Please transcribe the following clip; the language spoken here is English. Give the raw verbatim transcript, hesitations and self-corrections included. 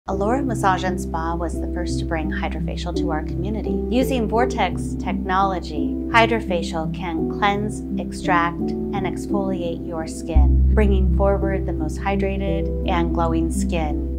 Allora Massage and Spa was the first to bring HydraFacial to our community. Using Vortex technology, HydraFacial can cleanse, extract, and exfoliate your skin, bringing forward the most hydrated and glowing skin